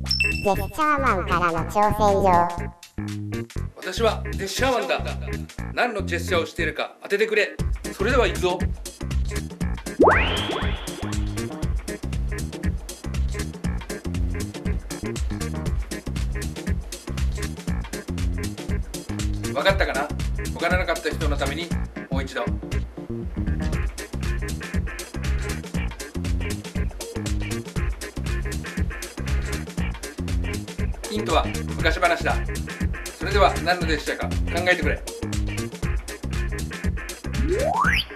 ジェスチャーマンからの挑戦状。 私はジェスチャーマンだ。何のジェスチャーをしているか当ててくれ。それでは行くぞ。分かったかな。分からなかった人のためにもう一度。ヒントは昔話だ。それでは何のジェスチャーか考えてくれ。